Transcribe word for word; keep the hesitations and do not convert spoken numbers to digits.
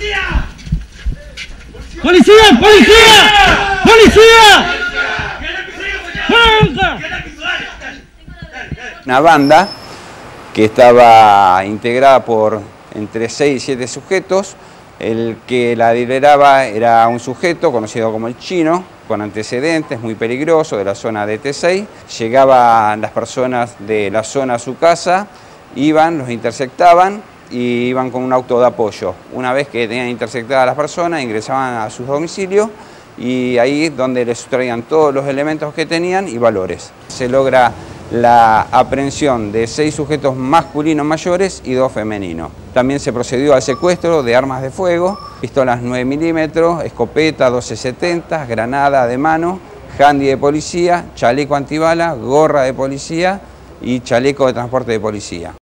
¡Policía! ¡Policía! ¡Policía! Una banda que estaba integrada por entre seis y siete sujetos. El que la lideraba era un sujeto conocido como el Chino, con antecedentes, muy peligroso, de la zona de T seis. Llegaban las personas de la zona a su casa, iban, los interceptaban y iban con un auto de apoyo. Una vez que tenían interceptadas a las personas, ingresaban a sus domicilios y ahí es donde les sustraían todos los elementos que tenían y valores. Se logra la aprehensión de seis sujetos masculinos mayores y dos femeninos. También se procedió al secuestro de armas de fuego, pistolas nueve milímetros, escopeta doce setenta, granada de mano, handy de policía, chaleco antibala, gorra de policía y chaleco de transporte de policía.